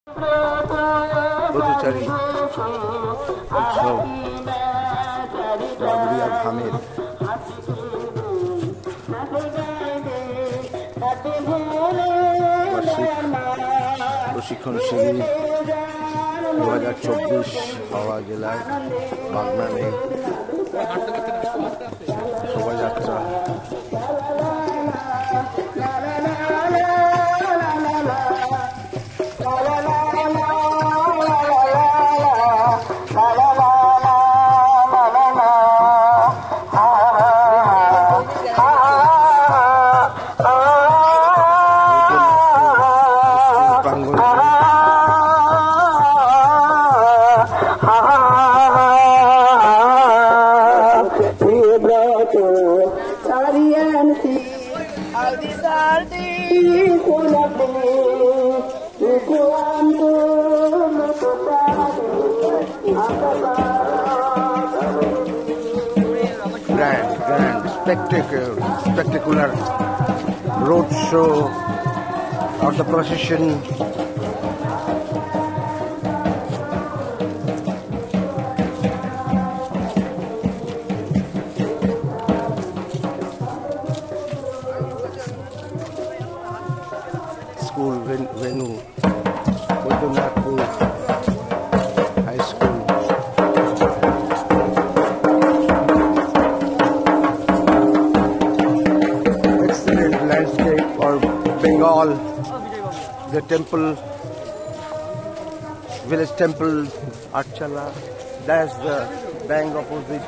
পথচারী উৎসব রাবড়িয়া ধামের প্রশিক্ষণ শিবির 2024 হাওড়া জেলায় বাগনানে শোভাযাত্রা। Grand, spectacular road show of the procession. School venue, Bodhunapur High School. Excellent landscape for Bengal. The temple, village temple, Archala. That's the bank opposite.